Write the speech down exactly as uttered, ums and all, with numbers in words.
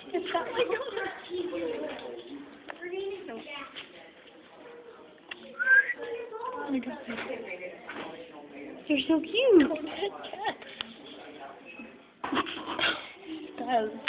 It's got like a... They're so cute. That